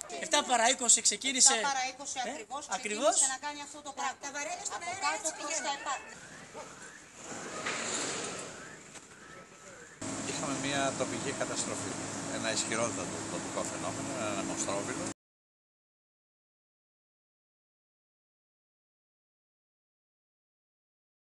7 παρά 20 ξεκίνησε. 7 παρά 20 ακριβώς ξεκίνησε να κάνει αυτό το πράγμα. Τα βαρέλια στον αέρα έτσι πηγαίνουν. Είχαμε μια τοπική καταστροφή. Ένα ισχυρότατο τοπικό φαινόμενο, ένα μονστρόβιλο.